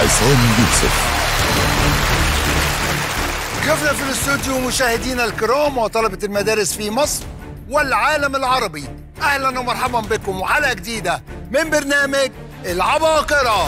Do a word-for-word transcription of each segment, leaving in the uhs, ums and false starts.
عصام يوسف. ضيوفنا في الاستوديو مشاهدينا الكرام وطلبة المدارس في مصر والعالم العربي، أهلا ومرحبا بكم وحلقة جديدة من برنامج العباقرة.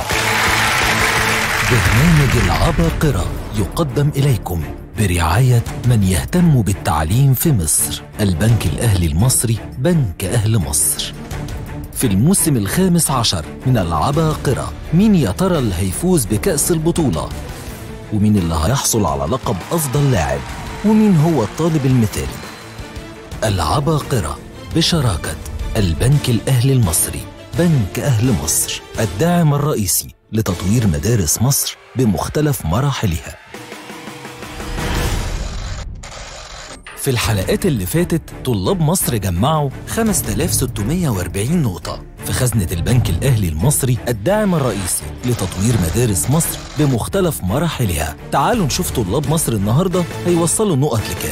برنامج العباقرة يقدم إليكم برعاية من يهتم بالتعليم في مصر، البنك الأهلي المصري، بنك أهل مصر. في الموسم الخامس عشر من العباقرة، مين يا ترى اللي هيفوز بكأس البطولة؟ ومين اللي هيحصل على لقب أفضل لاعب؟ ومين هو الطالب المثالي؟ العباقرة بشراكة البنك الأهلي المصري، بنك أهل مصر، الداعم الرئيسي لتطوير مدارس مصر بمختلف مراحلها. في الحلقات اللي فاتت طلاب مصر جمعوا خمسة آلاف وستمائة وأربعين نقطة في خزنة البنك الأهلي المصري، الداعم الرئيسي لتطوير مدارس مصر بمختلف مراحلها. تعالوا نشوف طلاب مصر النهاردة هيوصلوا النقط لكام.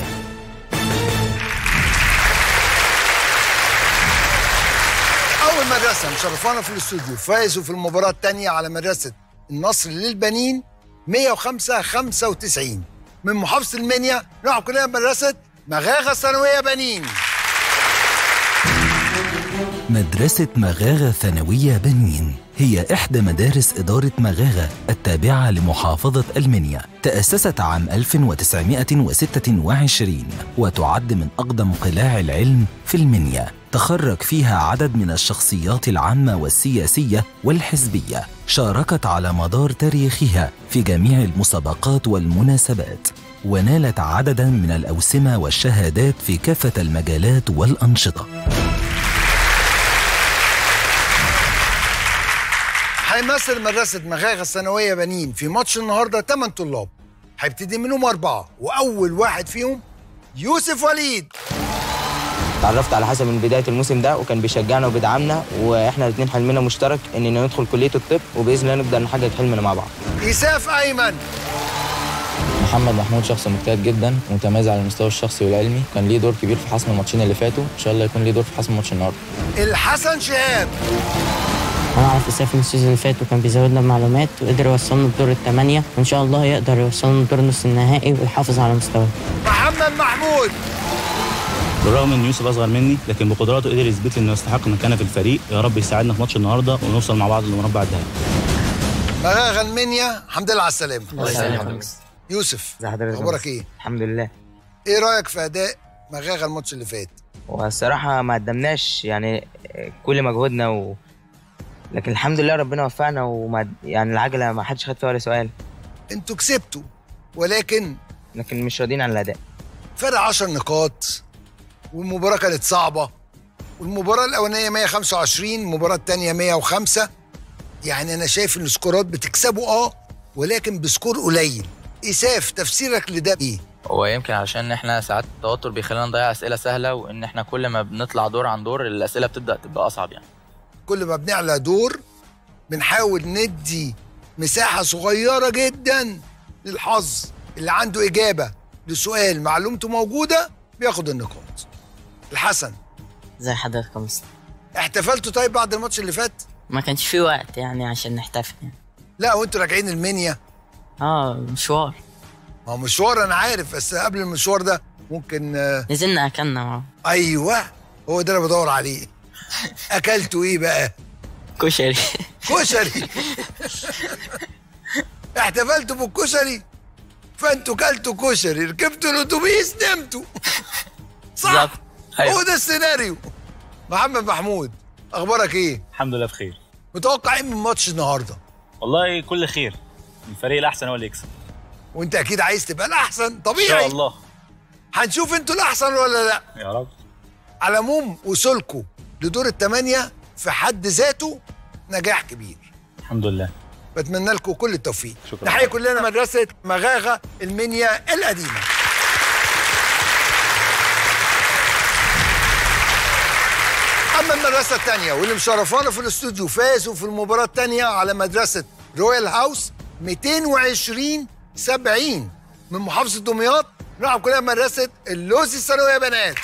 أول مدرسة مشرفانا في الاستوديو فازوا في المباراة الثانية على مدرسة النصر للبنين مئة وخمسة خمسة وتسعين من محافظة المنيا. نروح كلنا مدرسة مغاغة ثانوية بنين. مدرسة مغاغة ثانوية بنين هي إحدى مدارس إدارة مغاغة التابعة لمحافظة المنيا. تأسست عام ألف وتسعمائة وستة وعشرين وتعد من أقدم قلاع العلم في المنيا. تخرج فيها عدد من الشخصيات العامة والسياسية والحزبية، شاركت على مدار تاريخها في جميع المسابقات والمناسبات، ونالت عددا من الأوسمة والشهادات في كافة المجالات والأنشطة. هيمثل مدرسة مغاغة الثانوية بنين في ماتش النهارده ثمان طلاب، هيبتدي منهم أربعة، وأول واحد فيهم يوسف وليد. اتعرفت على حسن من بداية الموسم ده وكان بيشجعنا وبيدعمنا، واحنا الاثنين حلمنا مشترك اننا ندخل كلية الطب، وبإذن الله نقدر نحقق حلمنا مع بعض. إيساف أيمن. محمد محمود شخص مجتهد جدا ومتميز على المستوى الشخصي والعلمي، كان ليه دور كبير في حسم الماتشين اللي فاتوا، ان شاء الله يكون ليه دور في حسم ماتش النهارده. الحسن شهاب. أنا أعرف إيساف من السيزون اللي فات وكان بيزودنا بمعلومات وقدر يوصلنا لدور الثمانية، وإن شاء الله يقدر يوصلنا لدور نص النهائي ويحافظ على مستواه. محمد محمود. بالرغم ان يوسف اصغر مني لكن بقدراته قدر يثبت لي انه يستحق مكانه في الفريق. يا رب يساعدنا في ماتش النهارده ونوصل مع بعض لمربع الذهبي. مغاغة المنيا، الحمد لله على السلامه. الله يسلمك. يوسف ازي حضرتك؟ اخبارك ايه؟ الحمد لله. ايه رايك في اداء مغاغة الماتش اللي فات؟ والصراحة ما قدمناش يعني كل مجهودنا و... لكن الحمد لله ربنا وفقنا، وما يعني العجلة ما حدش خد فيها ولا سؤال. انتوا كسبتوا ولكن لكن مش راضيين عن الأداء. فرق عشر نقاط، والمباراة كانت صعبة، والمباراة الأولانية مئة وخمسة وعشرين، المباراة الثانية مئة وخمسة. يعني أنا شايف إن السكورات بتكسبوا أه ولكن بسكور قليل. إيساف تفسيرك لده إيه؟ هو يمكن علشان احنا ساعات التوتر بيخلينا نضيع اسئله سهله، وان احنا كل ما بنطلع دور عن دور الاسئله بتبدا تبقى اصعب. يعني كل ما بنعلى دور بنحاول ندي مساحة صغيرة جدا للحظ. اللي عنده إجابة لسؤال معلومته موجودة بياخد النقاط. الحسن. زي حضرتك يا مستر. احتفلتوا طيب بعد الماتش اللي فات؟ ما كانش في وقت يعني عشان نحتفل يعني. لا وانتوا راجعين المنيا؟ اه مشوار. ما هو مشوار أنا عارف، بس قبل المشوار ده ممكن آه نزلنا أكلنا معاه. أيوه هو ده اللي بدور عليه. أكلتوا إيه بقى؟ كشري. كشري. احتفلتوا بالكشري؟ فانتوا كلتوا كشري، ركبتوا الاتوبيس، نمتوا. صح؟ أيوة. هو ده السيناريو. محمد محمود اخبارك ايه؟ الحمد لله بخير. متوقع ايه من ماتش النهارده؟ والله كل خير، الفريق الاحسن هو اللي يكسب. وانت اكيد عايز تبقى الاحسن طبيعي. ان شاء الله. هنشوف انتوا الاحسن ولا لا. يا رب. على العموم وصولكم لدور الثمانيه في حد ذاته نجاح كبير. الحمد لله. بتمنى لكم كل التوفيق. شكرا. نحيي كلنا مدرسة مغاغة المنيا القديمة. أما المدرسة الثانية واللي مشرفانا في الاستوديو فازوا في المباراة الثانية على مدرسة رويال هاوس مئتين وعشرين سبعين من محافظة دمياط. نلعب كلنا مدرسة اللوزي الثانوية بنات.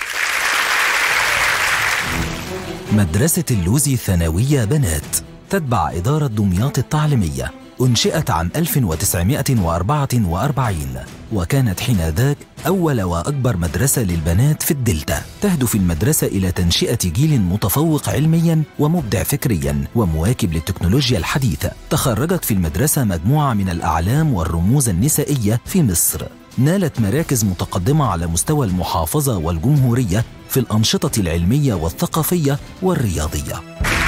مدرسة اللوزي الثانوية بنات تتبع إدارة دمياط التعليمية، أنشئت عام ألف وتسعمائة وأربعة وأربعين، وكانت حينذاك أول وأكبر مدرسة للبنات في الدلتا. تهدف المدرسة إلى تنشئة جيل متفوق علمياً ومبدع فكرياً ومواكب للتكنولوجيا الحديثة. تخرجت في المدرسة مجموعة من الأعلام والرموز النسائية في مصر. نالت مراكز متقدمة على مستوى المحافظة والجمهورية في الأنشطة العلمية والثقافية والرياضية.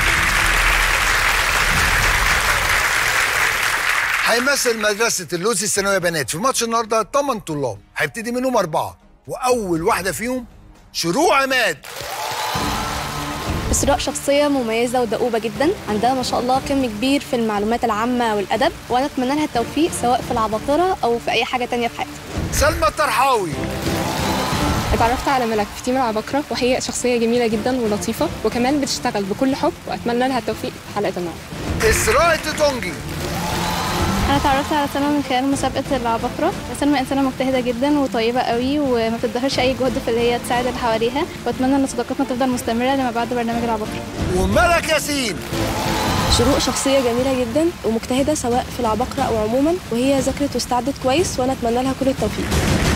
هيمثل مدرسة اللوزي الثانوية بنات في ماتش النهارده ثمانية طلاب، هيبتدي منهم أربعة، وأول واحدة فيهم شروق عماد. إسراء شخصية مميزة ودؤوبة جدا، عندها ما شاء الله كم كبير في المعلومات العامة والأدب، وأنا أتمنى لها التوفيق سواء في العباقرة أو في أي حاجة تانية في حياتها. سلمى الطرحاوي. اتعرفت على ملك في تيم العباقرة، وهي شخصية جميلة جدا ولطيفة وكمان بتشتغل بكل حب، وأتمنى لها التوفيق في حلقة النهارده. إسراء التونجي. أنا اتعرفت على سلمى من خلال مسابقة العباقرة. سلمى إنسانة مجتهدة جدا وطيبة قوي وما بتدخرش أي جهد في اللي هي تساعد اللي حواليها، وأتمنى إن صداقتنا تفضل مستمرة لما بعد برنامج العباقرة. وملك ياسين. شروق شخصية جميلة جدا ومجتهدة سواء في العباقرة أو عموما، وهي ذاكرت واستعدت كويس وأنا أتمنى لها كل التوفيق.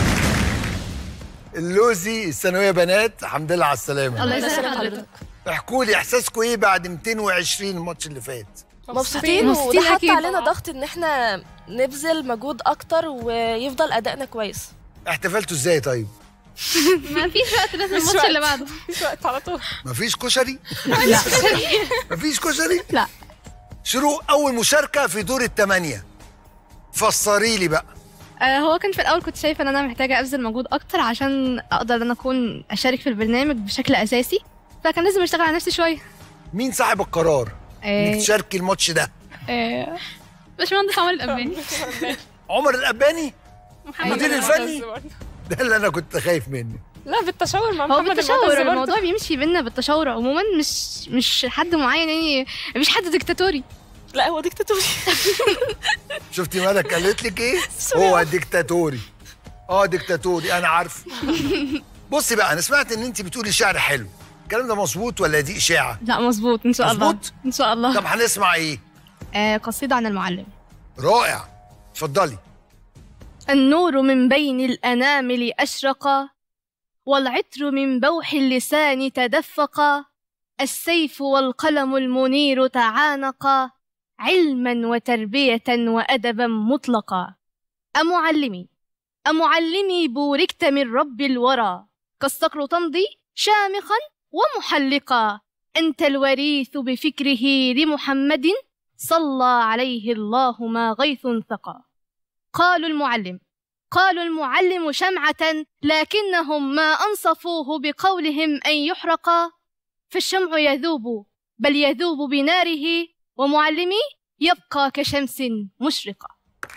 اللوزي الثانوية بنات، الحمد لله على السلامة. الله يسلمك حضرتك. احكوا لي إحساسكم إيه بعد مئتين وعشرين الماتش اللي فات؟ مبسوطين، وده حط علينا ضغط ان احنا نبذل مجهود اكتر ويفضل ادائنا كويس. احتفلتوا ازاي طيب؟ ما فيش وقت، لازم الماتش اللي بعده. مفيش وقت على طول. مفيش كشري؟ لا مفيش كشري؟ لا. شروق أول مشاركة في دور الثمانية، فسري لي بقى. آه هو كان في الأول كنت شايفة إن أنا محتاجة أبذل مجهود أكتر عشان أقدر إن أنا أكون أشارك في البرنامج بشكل أساسي، فكان لازم أشتغل على نفسي شوية. مين صاحب القرار آه إنك تشاركي الماتش ده؟ آه باشمهندس عمر الأباني. عمر الأباني؟ المدير الفني؟ ده اللي أنا كنت خايف منه. لا بالتشاور مع هو محمد. بالتشاور، الموضوع بيمشي بينا بالتشاور عموما، مش مش حد معين، يعني مش حد ديكتاتوري. لا هو ديكتاتوري. شفتي مالك قالت لك ايه؟ هو ديكتاتوري. اه ديكتاتوري انا عارف. بصي بقى، انا سمعت ان انت بتقولي شعر حلو، الكلام ده مظبوط ولا دي اشاعه؟ لا مظبوط ان شاء الله. مظبوط ان شاء الله. طب هنسمع ايه؟ آه قصيده عن المعلم. رائع، اتفضلي. النور من بين الانامل اشرق، والعطر من بوح اللسان تدفق، السيف والقلم المنير تعانقا، علما وتربية وأدبا مطلقا. أمعلمي أمعلمي بوركت من رب الورى، كالصقر تمضي شامخا ومحلقا، أنت الوريث بفكره لمحمد، صلى عليه الله ما غيث ثقى. قالوا المعلم قالوا المعلم شمعة، لكنهم ما أنصفوه بقولهم أن يحرق، فالشمع يذوب بل يذوب بناره، ومعلمي يبقى كشمس مشرقة.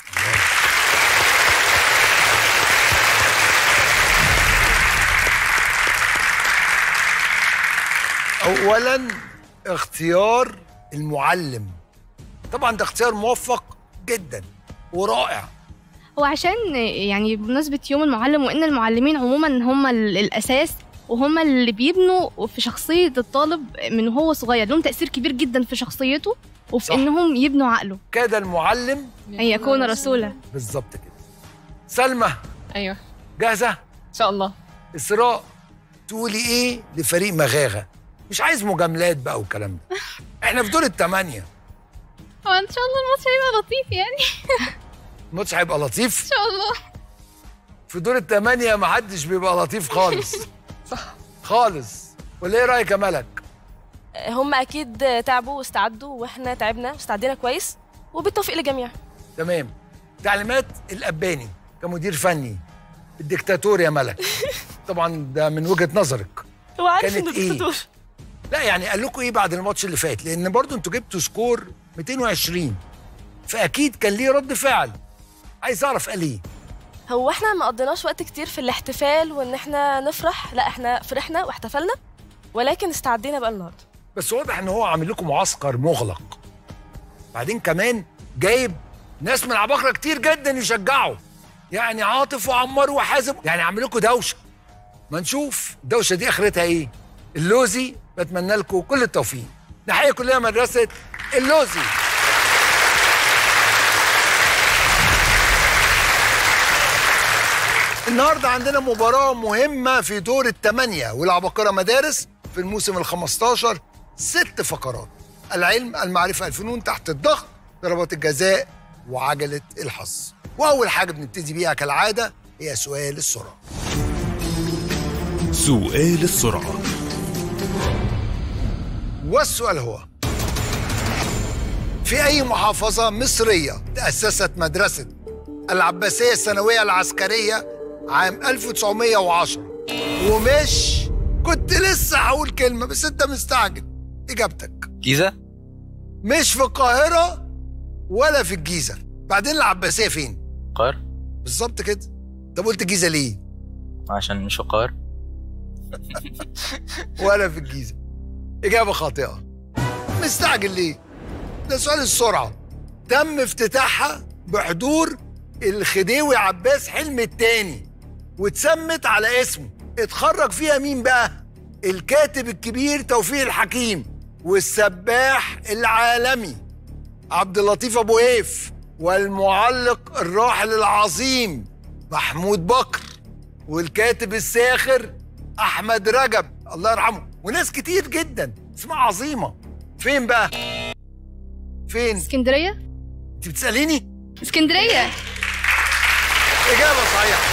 أولاً اختيار المعلم، طبعاً ده اختيار موفق جداً ورائع. وعشان يعني بمناسبة يوم المعلم، وإن المعلمين عموماً هم الأساس وهم اللي بيبنوا في شخصية الطالب من هو صغير، لهم تأثير كبير جدا في شخصيته وفي صح. إنهم يبنوا عقله. كاد المعلم أن يكون رسولا. بالظبط كده. سلمى. أيوه جاهزة؟ إن شاء الله. إسراء، تقولي إيه لفريق مغاغة؟ مش عايز مجاملات بقى والكلام ده. إحنا في دور الثمانية. هو إن شاء الله الماتش هيبقى لطيف يعني. الماتش هيبقى لطيف؟ إن شاء الله. في دور الثمانية محدش بيبقى لطيف خالص. صح خالص. ولا ايه رايك يا ملك؟ هم اكيد تعبوا واستعدوا، واحنا تعبنا واستعدينا كويس، وبالتوفيق للجميع. تمام. تعليمات الأباني كمدير فني الدكتاتور يا ملك، طبعا ده من وجهة نظرك، هو عارف كانت انه إيه؟ دكتاتور. لا يعني قال لكم ايه بعد الماتش اللي فات؟ لان برضو انتوا جبتوا سكور مئتين وعشرين، فاكيد كان ليه رد فعل. عايز اعرف قال ايه. هو احنا ما قضيناش وقت كتير في الاحتفال وان احنا نفرح، لا احنا فرحنا واحتفلنا، ولكن استعدينا بقى النهارده. بس واضح ان هو عامل لكم معسكر مغلق، بعدين كمان جايب ناس من عباقرة كتير جدا يشجعوا، يعني عاطف وعمار وحازم، يعني عامل لكم دوشه. ما نشوف الدوشه دي اخرتها ايه. اللوزي بتمنى لكم كل التوفيق. نحيي كلنا مدرسه اللوزي. النهارده عندنا مباراة مهمة في دور الثمانية والعباقرة مدارس في الموسم الخمستاشر. ست فقرات: العلم، المعرفة، الفنون، تحت الضغط، ضربات الجزاء، وعجلة الحظ. وأول حاجة بنبتدي بيها كالعادة هي سؤال السرعة. سؤال السرعة. والسؤال هو: في أي محافظة مصرية تأسست مدرسة العباسية الثانوية العسكرية عام ألف وتسعمية وعشرة؟ ومش كنت لسه هقول كلمة بس أنت مستعجل. إجابتك جيزة؟ مش في القاهرة ولا في الجيزة. بعدين العباسية فين؟ القاهرة. بالظبط كده. طب قلت الجيزة ليه؟ عشان مش في القاهرة. ولا في الجيزة. إجابة خاطئة. مستعجل ليه؟ ده سؤال السرعة. تم افتتاحها بحضور الخديوي عباس حلمي الثاني واتسمت على اسمه. اتخرج فيها مين بقى؟ الكاتب الكبير توفيق الحكيم، والسباح العالمي عبد اللطيف ابو هيف، والمعلق الراحل العظيم محمود بكر، والكاتب الساخر احمد رجب الله يرحمه، وناس كتير جدا اسمها عظيمه. فين بقى؟ فين؟ اسكندريه. انت بتساليني؟ اسكندريه. اجابه صحيحه.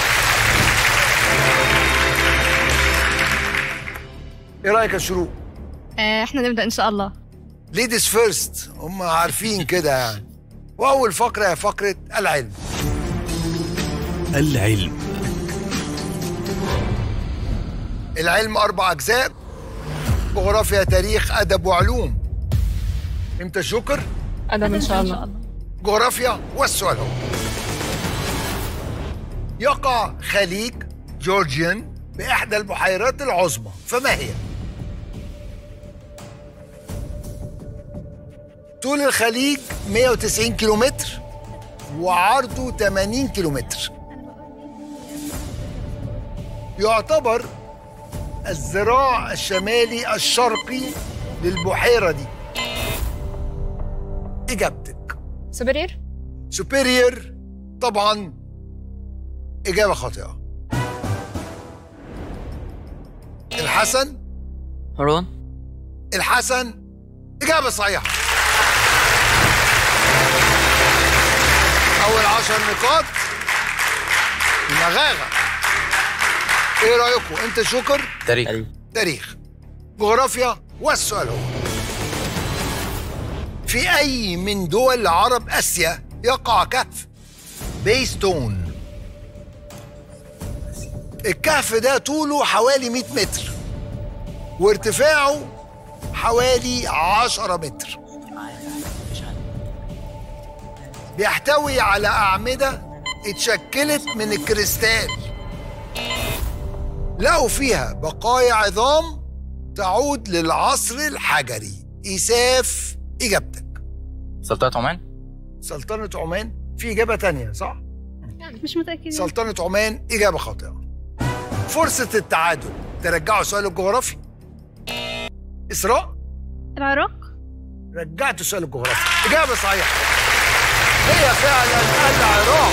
ايه رايك يا شروق؟ آه احنا نبدا ان شاء الله. ليديز فيرست، هم عارفين كده يعني. واول فقره هي فقره العلم. العلم. العلم اربع اجزاء: جغرافيا، تاريخ، ادب، وعلوم. امتى شكر؟ ادب ان شاء الله. جغرافيا. والسؤال هو: يقع خليج جورجيان باحدى البحيرات العظمى، فما هي؟ طول الخليج مية وتسعين كيلومتر وعرضه ثمانين كيلومتر. يعتبر الذراع الشمالي الشرقي للبحيرة دي. إجابتك سوبرير. سوبيريور طبعا إجابة خاطئة. الحسن. هارون. الحسن إجابة صحيحة. أول عشر نقاط مغاغة. إيه رأيكم؟ أنت شكر؟ تاريخ. تاريخ. جغرافيا. والسؤال هو: في أي من دول عرب آسيا يقع كهف بيستون؟ الكهف ده طوله حوالي مية متر وارتفاعه حوالي عشرة متر. بيحتوي على أعمدة اتشكلت من الكريستال، لقوا فيها بقايا عظام تعود للعصر الحجري. إيساف إجابتك. سلطنة عمان. سلطنة عمان. في إجابة تانية صح؟ مش متأكدة. سلطنة عمان إجابة خاطئة. فرصة التعادل. ترجعوا سؤال الجغرافي. إسراء. العراق. رجعت سؤال الجغرافي. إجابة صحيحة. هي فعلا العراق.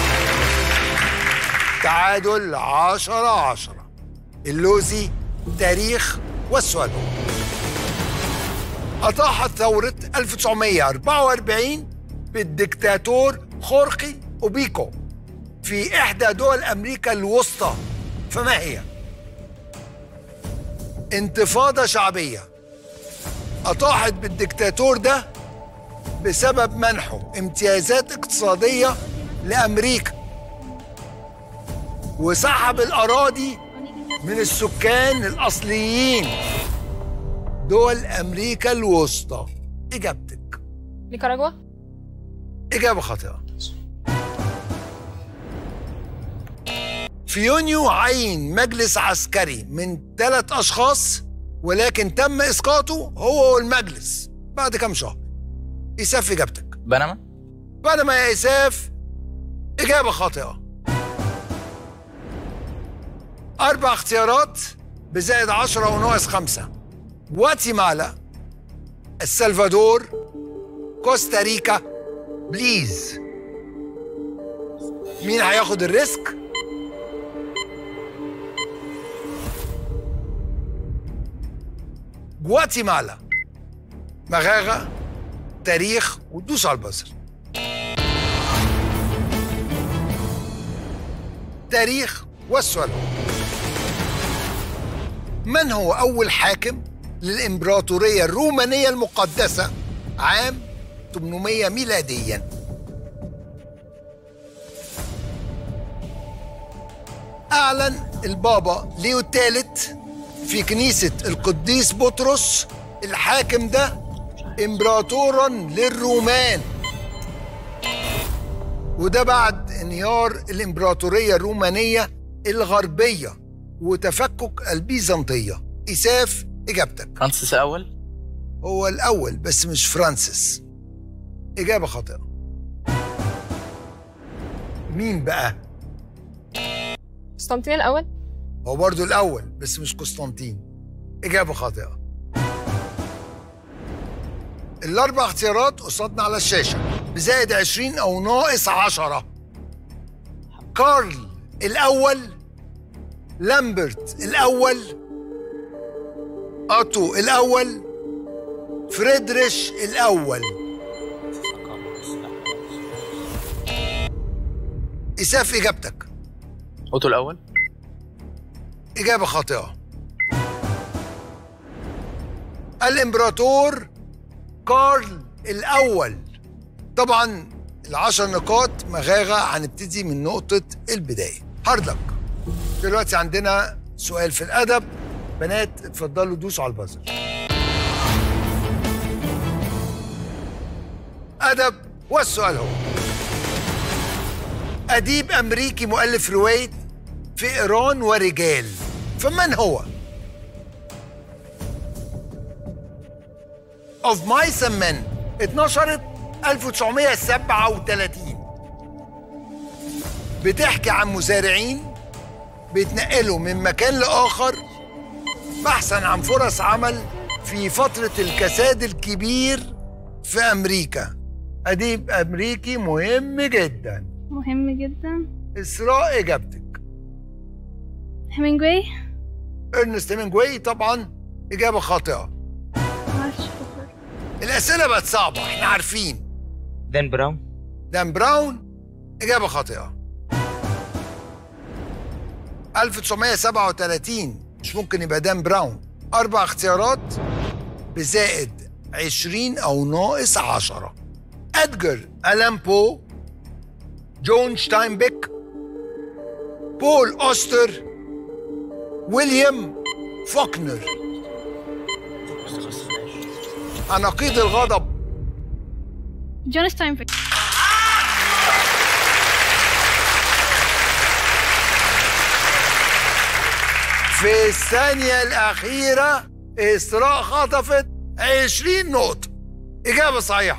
تعادل عشرة عشرة. اللوزي. تاريخ. والسؤال هو: أطاحت ثورة ألف وتسعمية وأربعة وأربعين بالدكتاتور خورخي أوبيكو في إحدى دول أمريكا الوسطى، فما هي؟ انتفاضة شعبية أطاحت بالدكتاتور ده بسبب منحه امتيازات اقتصادية لأمريكا وسحب الأراضي من السكان الأصليين دول أمريكا الوسطى. إجابتك نيكاراغوا. إجابة خاطئة. في يونيو عين مجلس عسكري من ثلاث أشخاص، ولكن تم إسقاطه هو والمجلس بعد كم شهر. إيساف إجابتك. بنما. بنما يا إيساف. إجابة خاطئة. أربع اختيارات بزائد عشرة وناقص خمسة: غواتيمالا، السلفادور، كوستاريكا، بليز. مين هياخد الريسك جواتيمالا. مغاغة، تاريخ، ودوس على البزر. تاريخ والسؤال هو: من هو أول حاكم للإمبراطورية الرومانية المقدسة عام ثمانمائة ميلادياً؟ أعلن البابا ليو الثالث في كنيسة القديس بطرس الحاكم ده إمبراطوراً للرومان، وده بعد انهيار الإمبراطورية الرومانية الغربية وتفكك البيزنطية. إساف، إجابتك. فرانسيس الأول. هو الأول بس مش فرانسيس. إجابة خاطئة. مين بقى؟ قسطنطين الأول. هو برضو الأول بس مش قسطنطين. إجابة خاطئة. الأربع اختيارات قصادنا على الشاشة بزائد عشرين أو ناقص عشرة. كارل الأول، لامبرت الأول، أوتو الأول، فريدريش الأول. إساف، إجابتك. أوتو الأول. إجابة خاطئة. الإمبراطور كارل الأول. طبعا العشر نقاط مغاغة هنبتدي من نقطة البداية. هاردلك. دلوقتي عندنا سؤال في الأدب. بنات اتفضلوا دوسوا على البازر. أدب، والسؤال هو: أديب أمريكي مؤلف رواية فئران ورجال، فمن هو؟ Of Mice and Men اتنشرت ألف وتسعمائة وسبعة وثلاثين. بتحكي عن مزارعين بيتنقلوا من مكان لآخر بحثاً عن فرص عمل في فترة الكساد الكبير في أمريكا. أديب أمريكي مهم جداً. مهم جدا. إسراء، إجابتك. هيمنجواي. إرنست هيمنجواي طبعاً إجابة خاطئة. معرفش. الأسئلة بقت صعبة، إحنا عارفين. دان براون. دان براون إجابة خاطئة. ألف وتسعمائة وسبعة وثلاثين مش ممكن يبقى دان براون. أربع اختيارات بزائد عشرين أو ناقص عشرة. أدجر ألان بو، جون شتاينبيك، بول أوستر، ويليام فوكنر. عناقيد الغضب. جون ستاينبيك. في الثانية الأخيرة إسراء خطفت عشرين نقطة. إجابة صحيحة.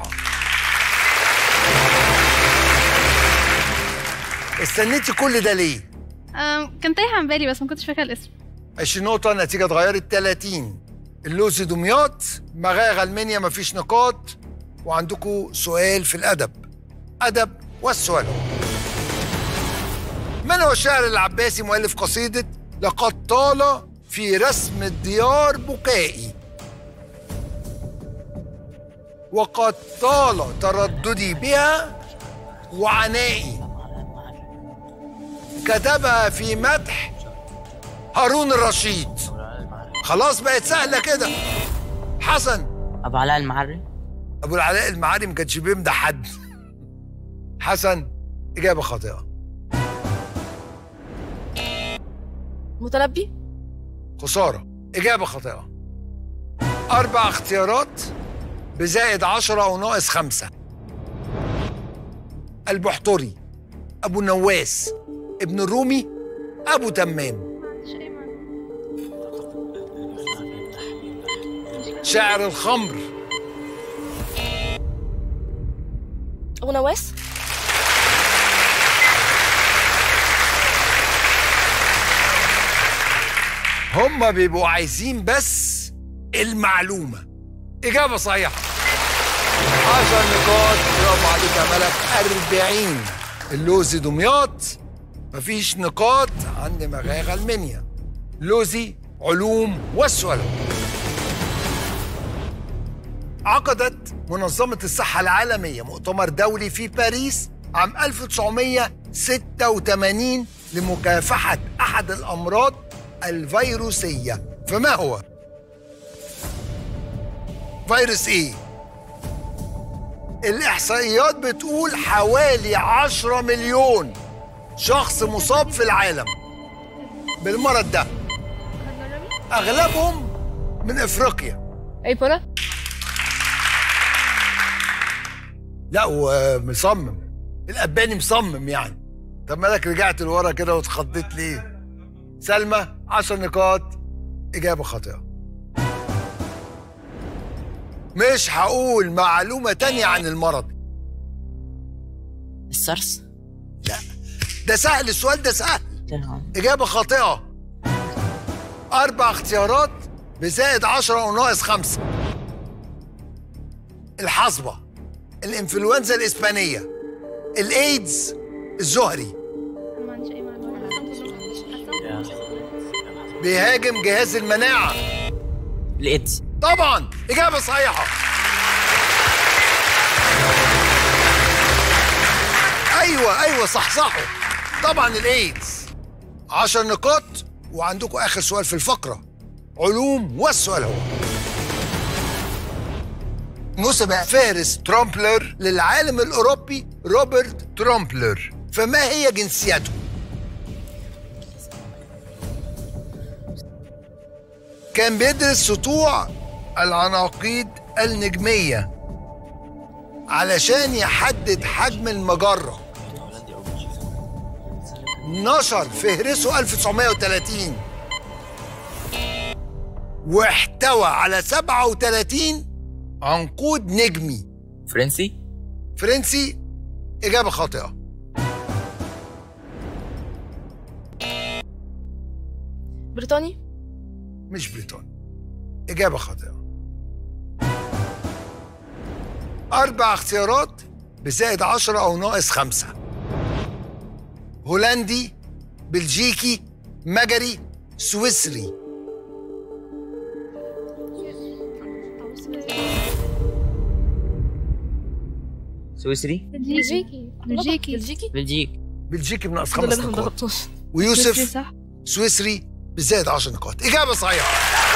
استنيتي كل ده ليه؟ أم، كان تايه عن بالي بس ما كنتش فاكره الاسم. عشرين نقطة، النتيجة اتغيرت ثلاثين. اللوزي دمياط، مغاغة المنيا مفيش نقاط. وعندكم سؤال في الأدب. أدب، والسؤال هو: من هو الشاعر العباسي مؤلف قصيدة لقد طال في رسم الديار بكائي وقد طال ترددي بها وعنائي؟ كتبها في مدح هارون الرشيد. خلاص بقت سهلة كده. حسن. أبو علاء المعري. أبو العلاء المعري ما كانش بيمدح حد. حسن، إجابة خاطئة. متنبي. خسارة، إجابة خاطئة. أربع اختيارات بزائد عشرة أو ناقص خمسة. البحتري، أبو النواس، ابن الرومي، أبو تمام. شاعر الخمر. أبو نواس. هما بيبقوا عايزين بس المعلومة. إجابة صحيحة. عشر نقاط. برافو عليك يا ملك. أربعين. اللوزي دمياط مفيش نقاط عند مغاغة المنيا. لوزي علوم، والسؤال عقدت منظمة الصحة العالمية مؤتمر دولي في باريس عام ألف وتسعمائة وستة وثمانين لمكافحة أحد الأمراض الفيروسية، فما هو؟ فيروس إيه؟ الإحصائيات بتقول حوالي عشرة مليون شخص مصاب في العالم بالمرض ده، أغلبهم من إفريقيا. ايبولا. لا ومصمم الأباني مصمم يعني. طب مالك رجعت لورا كده واتخضيت ليه؟ سلمى عشر نقاط، إجابة خاطئة. مش هقول معلومة تانية عن المرض. السارس. لا ده سهل، السؤال ده سهل. إجابة خاطئة. أربع اختيارات بزائد عشرة وناقص خمسة. الحصبة، الإنفلونزا الإسبانية، الإيدز، الزهري. بيهاجم جهاز المناعة. الإيدز. طبعا إجابة صحيحة. أيوة أيوة صح صح طبعا الإيدز. عشر نقاط، وعندكم آخر سؤال في الفقرة علوم، والسؤال هو: نسب فارس ترامبلر للعالم الأوروبي روبرت ترامبلر، فما هي جنسيته؟ كان بيدرس سطوع العناقيد النجمية علشان يحدد حجم المجرة. نشر فهرسه ألف وتسعمائة وثلاثين واحتوى على سبعة وثلاثين عنقود نجمي. فرنسي. فرنسي، إجابة خاطئة. بريطاني. مش بريطاني، إجابة خاطئة. أربع اختيارات بزائد عشرة أو ناقص خمسة. هولندي، بلجيكي، مجري، سويسري. سويسري. بلجيكي. بلجيكي. بلجيكي. بلجيكي. بلجيكي بناقص خمس دول نقاط. اللي ويوسف صح. سويسري بزائد عشر نقاط، إجابة صحيحة.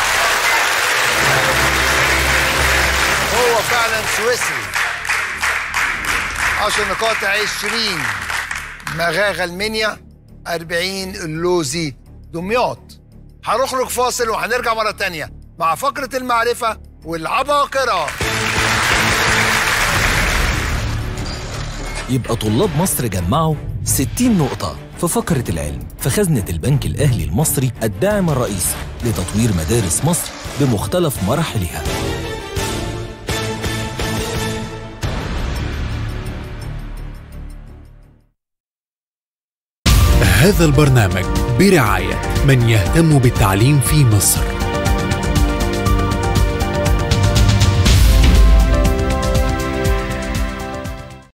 هو فعلا سويسري. عشر نقاط. عشرين مغاغة المنيا، أربعين اللوزي دمياط. هنخرج فاصل وهنرجع مرة تانية مع فقرة المعرفة والعباقرة. يبقى طلاب مصر جمعوا ستين نقطة في فقرة العلم في خزنة البنك الأهلي المصري الداعم الرئيسي لتطوير مدارس مصر بمختلف مراحلها. هذا البرنامج برعاية من يهتم بالتعليم في مصر.